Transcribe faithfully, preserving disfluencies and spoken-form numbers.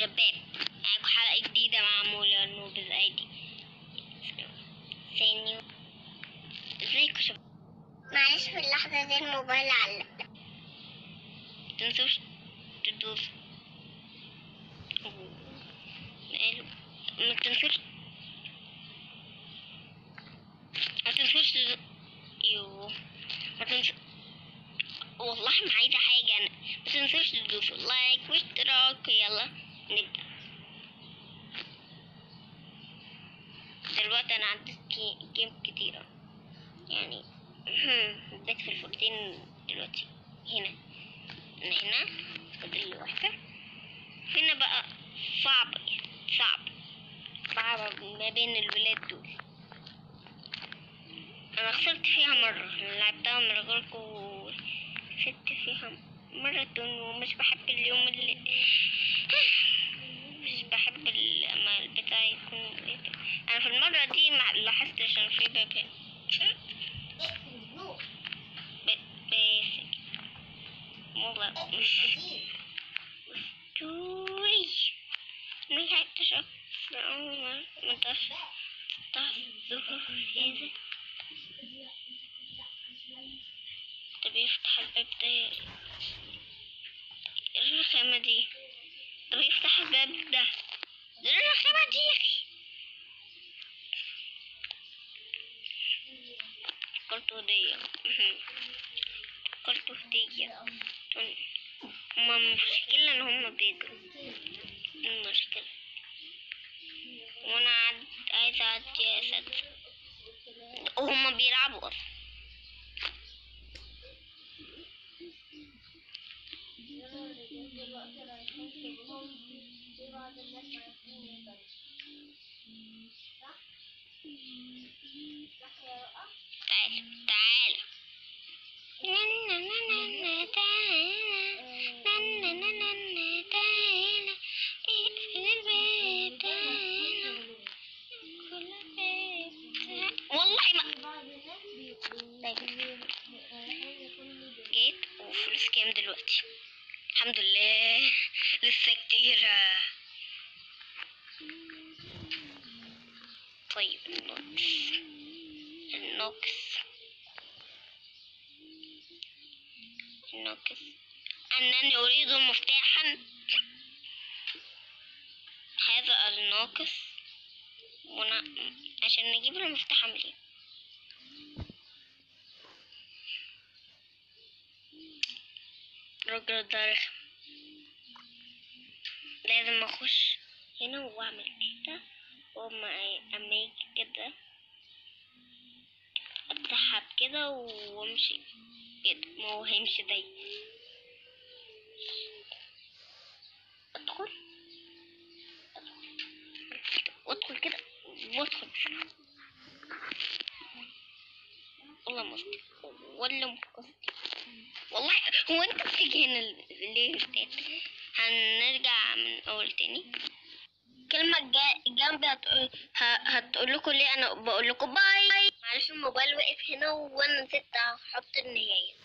شباب، معاكم حلقة جديدة معمولة نوبز ايدي. ثاني ازيكم شباب؟ معلش في اللحظة دي الموبايل علق. متنسوش تدوسوا مقالوا متنسوش متنسوش تدوسوا. يوه متنسوش والله ما عايزة حاجة أنا. متنسوش تدوسوا لايك واشتراك. يلا نبدأ. دلوقتي أنا عدت جيم كتيرة يعني. بدأت في الفورتين دلوقتي. هنا من هنا فاضل لي واحدة. هنا بقى صعب صعب صعب ما بين الولاد دول. أنا خسرت فيها مرة، لعبتها من غيركم وكسبت فيها مرة، ومش بحب اليوم اللي مش بحب لما البتاع يكون. أنا في المرة دي ما لاحظتش إن في باب هنا. بس والله مش توي مش هكتشف عمر مدرس الظهر هذا. طب يفتح الباب ده الرخامة دي. طب يفتح الباب ده الرخامة دي يا أخي. قلت هدية قلت هدية. هما المشكلة ان هما بيجروا، المشكلة وانا عاد عايزة اعدي يا اسد وهما بيلعبوا اصلا. تعال تعال والله ما جيت. وفلوس كام دلوقتي؟ الحمد لله لسه كتيرة. طيب النوكس النوكس النوكس أنني أريد مفتاحا. هذا الناقص ونا... عشان نجيب المفتاح اعمل ايه؟ الراجل ده رخم. لازم اخش هنا واعمل كده، واما اما يجي كده اسحب كده وامشي كده. ما هو هيمشي داي. ادخل وادخل كده وادخل بسرعة. والله مصدي ولا مقصدي والله. هو انت بتيجي هنا ليه تاني؟ هنرجع من اول تاني. كلمة جنبي هتقول هتقول لكم ليه انا بقول لكم باي. معلش الموبايل وقف هنا وانا نسيت احط النهاية.